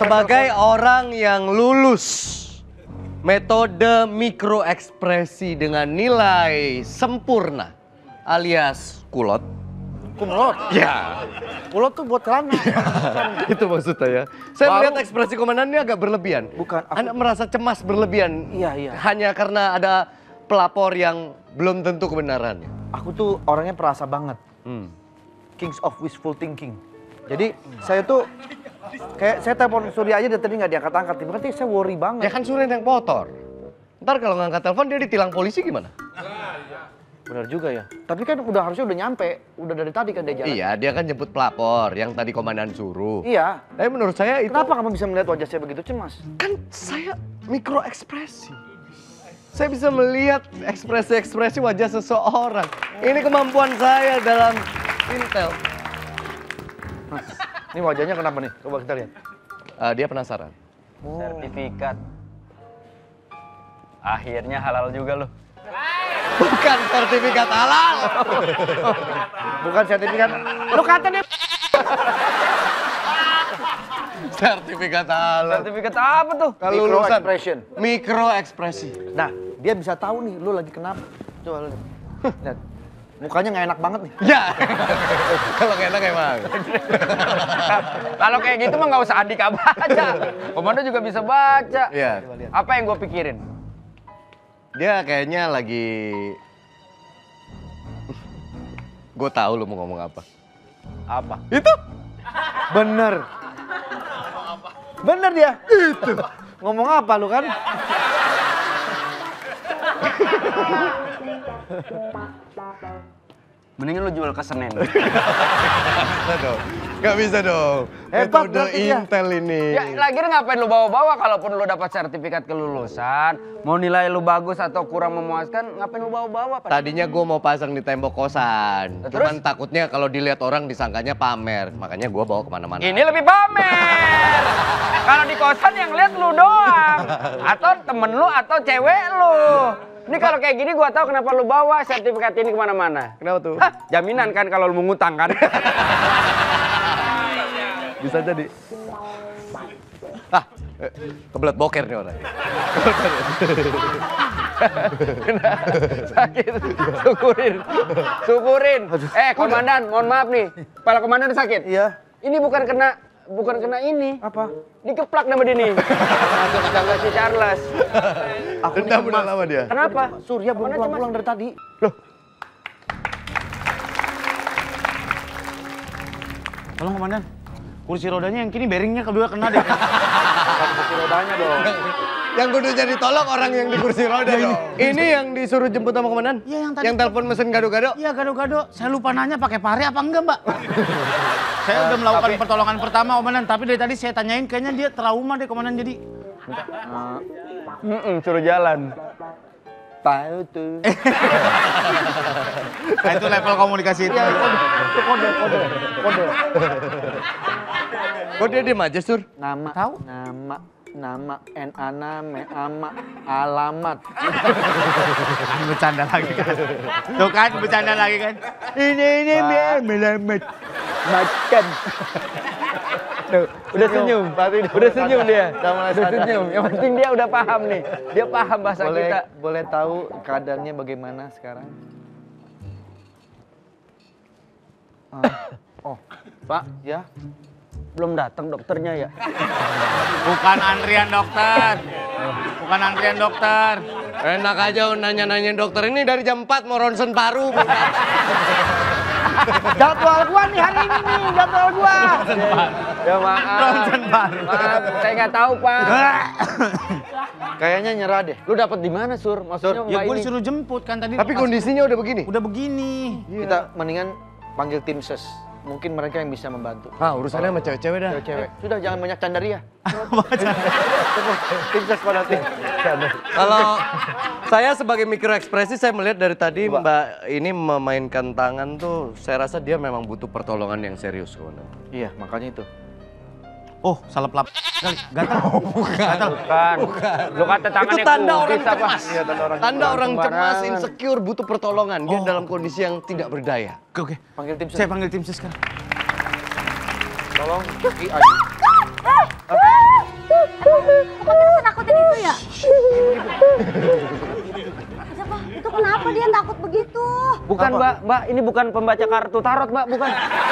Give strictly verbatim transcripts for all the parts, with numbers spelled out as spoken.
Sebagai orang yang lulus metode mikroekspresi dengan nilai sempurna alias kulot. Kumlot? Ya. Kulot tuh buat celana. Itu maksudnya ya. Saya Baru... melihat ekspresi komandan ini agak berlebihan. Bukan. Aku... Anda merasa cemas berlebihan. Iya, iya. Hanya karena ada pelapor yang belum tentu kebenarannya. Aku tuh orangnya perasa banget. Hmm. Kings of wishful thinking. Jadi saya tuh kayak saya telepon Surya aja dari tadi nggak diangkat-angkat. Berarti saya worry banget. Ya kan Surya yang kotor. Ntar kalau ngangkat telepon dia ditilang polisi gimana? Benar juga ya. Tapi kan udah harusnya udah nyampe. Udah dari tadi kan dia jalan. Iya, dia kan jemput pelapor yang tadi komandan suruh. Iya. Tapi menurut saya itu... Kenapa kamu bisa melihat wajah saya begitu cemas? Kan saya mikroekspresi. Saya bisa melihat ekspresi-ekspresi wajah seseorang. Ini kemampuan saya dalam intel. Ini wajahnya kenapa nih? Coba kita lihat. Uh, dia penasaran. Oh. Sertifikat. Akhirnya halal juga loh. Bukan sertifikat halal. Bukan sertifikat. Lu kata dia. Sertifikat halal. Sertifikat apa tuh? Kalau Micro lulusan expression. Mikro ekspresi. Nah, dia bisa tahu nih lu lagi kenapa. Coba lu lihat. Lihat. Mukanya nggak enak banget nih. Ya. Kalau nggak enak emang. Kalau kayak gitu mah nggak usah Andika baca. Komando juga bisa baca. Iya. Apa yang gue pikirin? Dia kayaknya lagi... Gue tahu lu mau ngomong apa. Apa? Itu? Bener. Bener dia. Itu. Ngomong apa lu kan? Mendingan lu jual ke Senen. Gak bisa dong. Gak bisa dong. Hebat Metode berarti dia. intel ini. Ya lagi ngapain lu bawa-bawa kalaupun lu dapat sertifikat kelulusan, mau nilai lu bagus atau kurang memuaskan, ngapain lu bawa-bawa? Tadinya gue mau pasang di tembok kosan. Terus? Cuman takutnya kalau dilihat orang disangkanya pamer. Makanya gue bawa kemana-mana. Ini lebih pamer. Kalau di kosan yang lihat lu doang, atau temen lu atau cewek lu. Ini kalau kayak gini gua tahu kenapa lu bawa sertifikat ini kemana-mana. Kenapa tuh? Hah, jaminan kan kalau lu mau ngutang kan? Bisa jadi. Ah, eh, kebelet boker nih orang. Sakit, syukurin, syukurin. Eh komandan, mohon maaf nih, kepala komandan sakit. Iya. Ini bukan kena, bukan kena ini. Apa? Dikeplak nama dia nih. Masuk tangga si Charles. Aku Dendam udah lama dia. Kenapa? Surya belum Mana pulang-pulang dari tadi. Loh, Tolong komandan, kursi rodanya yang kini bearingnya kedua kena deh. Kursi rodanya dong. Yang kudunya ditolong orang yang di kursi roda dong. Ini yang disuruh jemput sama komandan? Iya, yang tadi. Yang telepon mesin gado-gado? Iya gado-gado, saya lupa nanya pakai pare apa enggak mbak. Saya udah melakukan tapi- pertolongan pertama komandan, tapi dari tadi saya tanyain kayaknya dia trauma deh komandan jadi. Mm-mm, suruh jalan. Tahu tuh. Nah itu level komunikasi itu. Iya, kode, itu kode, kode, kode. Kok dia diem aja, Sur? Nama, Tahu? nama, nama, N A N A M E ama, alamat. Ini bercanda lagi kan. Tuh kan bercanda lagi kan. Ini ini biar melamat. Makan. Tuh, udah senyum, udah senyum dia, Udah mulai udah sadar. senyum. Yang penting dia udah paham nih, dia paham bahasa Boleh, kita. boleh tahu keadaannya bagaimana sekarang? Ah, oh, Pak, ya. belum datang dokternya ya? Bukan antrian dokter. Bukan antrian dokter. Enak aja nanya-nanyain dokter ini dari jam empat mau ronsen paru. Jadwal gua nih hari ini nih, jadwal gua. Ya maaf, Ronsen baru. maaf, saya nggak tahu Pak. Kayaknya nyerah deh. Lu dapat di mana Sur? Maksudnya Ya Mbak gue ini? disuruh jemput kan tadi. Tapi kondisinya udah begini. udah begini. Kita mendingan panggil tim ses. Mungkin mereka yang bisa membantu. Ah, urusannya sama cewek-cewek dah. Cewek-cewek. Sudah jangan banyak candaria. Tim ses pada tim. Kalau saya sebagai mikroekspresi, saya melihat dari tadi Mbak ini memainkan tangan tuh, saya rasa dia memang butuh pertolongan yang serius, kawan. Iya, makanya itu. Oh, salah pelap kali. Gatal. Bukan. Bukan. Lu kata tangannya Itu tanda orang kubis apa? cemas. Iya, tanda orang Tanda orang cemas, sembarangan. insecure, butuh pertolongan. Dia Oh. dalam kondisi yang tidak berdaya. Oke, oke. Panggil tim ses. Saya panggil tim ses sekarang. Tolong. Ki Aji. Ah, Siapa? Itu kenapa dia takut begitu? Bukan Apa? Mbak, Mbak ini bukan pembaca kartu tarot Mbak, bukan.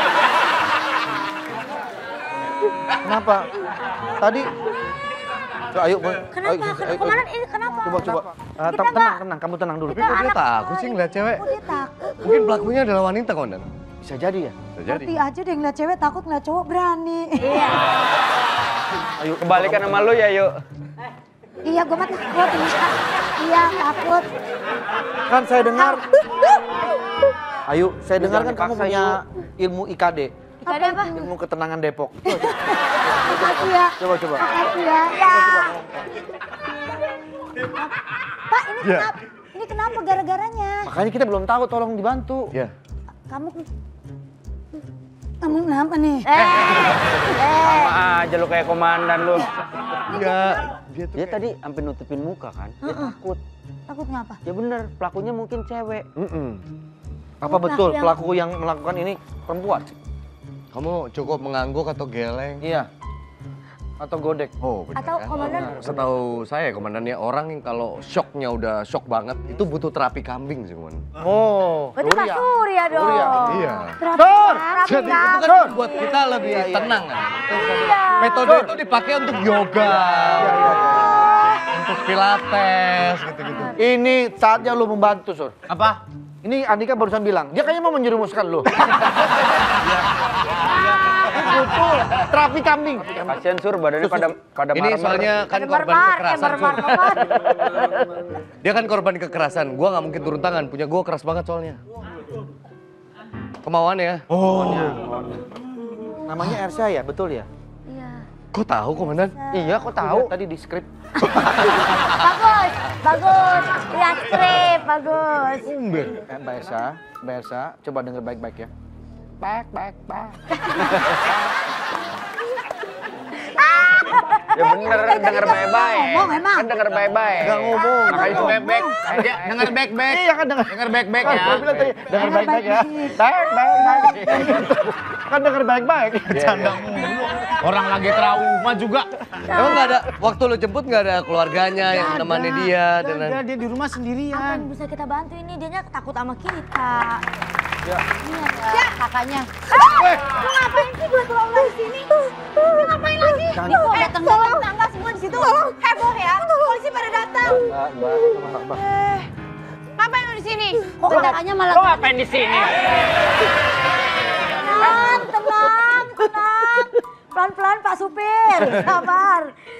Kenapa? Tadi Coba, ayo, Boy. Kenapa? Ayo, Kenapa? ayo, ayo. Komandan ini kenapa? Coba, coba. Ah, Kita tenang, nggak- tenang, kamu tenang dulu. Tapi kok dia takut sih ngeliat cewek? Kok dia takut? Mungkin pelakunya adalah wanita, Komandan. Bisa jadi ya? Bisa jadi. Ngerti aja deh ngeliat cewek takut, ngeliat cowok berani. Iya. Ayo kebalikan sama lu ya, yuk. Iya, gue mah takut. Iya, takut. Kan saya dengar, ayo, saya dengar kan jangan kamu dipaksa, punya ilmu I K D, Ada apa? ilmu ketenangan Depok. Makasih ya. Coba, coba. Makasih ya. Ya. Pak, ini Ya. kenapa? Ini kenapa gara-garanya? Makanya kita belum tahu, tolong dibantu. Ya. Kamu kamu kenapa nih? Eh. Sama aja lu kayak komandan lu. Enggak. Dia tuh Dia tadi sampai nutupin muka kan, dia takut. Takut ngapa? Ya bener, pelakunya mungkin cewek. Mm-mm. Apa betul yang- pelaku yang melakukan ini perempuan? Kamu cukup mengangguk atau geleng? Iya. Atau godek? Oh, benar Atau kan? komandan Setahu saya, komandannya orang yang kalau shocknya udah shock banget, itu butuh terapi kambing sih, komandan. Oh, berarti Pak Surya dong. Surya. Iya. Terapi terapi Jadi itu kan? kan buat kita lebih Iya, iya. tenang kan. Iya. Metode itu dipakai untuk yoga, untuk pilates, gitu-gitu. Ini saatnya lu membantu, Sur. Apa? Ini Andika barusan bilang, dia kayaknya mau menjerumuskan lu. Butuh terapi kambing. Kasian Sur, badannya pada pada Ini marmer. soalnya kan Ada korban marmar, eh kekerasan. marmar, Sur. marmar. Dia kan korban kekerasan. Gua nggak mungkin turun tangan. Punya gua keras banget soalnya. Kemauan ya. Namanya Ersya ya, betul ya? Iya. Kok tahu, komandan? Iya, kok tahu? Lihat tadi di skrip. Bagus, bagus. Lihat skrip, bagus. Eh, Mbak Ersa, Mbak Ersa, coba denger baik-baik ya. Baik, baik, baik. Ya bener, denger baik-baik. Ngomong emang. Kan denger baik-baik. Nggak ngomong. Makanya itu Baik-baik. Ya, denger baik-baik. Iya kan denger. Denger baik-baik Kan ya. gua bilang tadi, denger baik-baik ya. Baik, baik, baik. Kan denger baik-baik. Canda mulu. Orang lagi trauma juga. Emang nggak ada waktu lo jemput nggak ada keluarganya yang menemani dia dan Ada, lain- dia di rumah Apa sendirian. yang bisa kita bantu ini? Dianya takut sama kita. Ya. Iya, ya, kakaknya. Ah, lu ngapain sih buat pulang dari sini? Lu ngapain lagi? Jangan. Nih, kok datang datang tetangga semua di situ. Heboh ya. Polisi pada datang. Mbak, Mbak, Mbak, Mbak. Eh, ngapain lu di sini? Kok kakaknya malah Lo ngapain di sini? tenang, tenang, tenang. Pelan-pelan Pak Supir, sabar.